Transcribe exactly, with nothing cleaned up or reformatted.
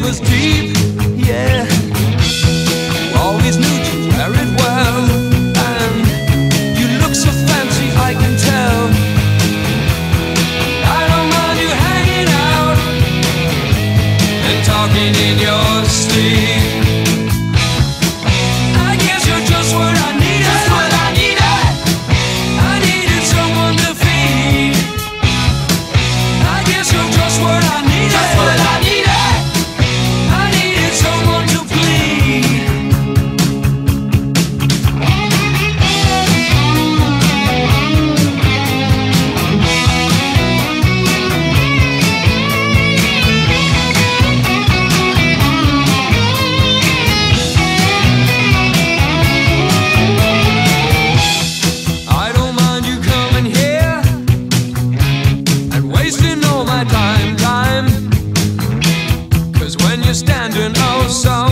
was deep, yeah. You always knew to wear it well, and you look so fancy, I can tell. I don't mind you hanging out and talking in your sleep. I guess you're just what I needed. Just what I needed. I needed someone to feed. I guess you're just what I needed. Just what I needed. I needed someone to plead. I don't mind you coming here and wasting all my time, time. 'Cause when you're standing oh so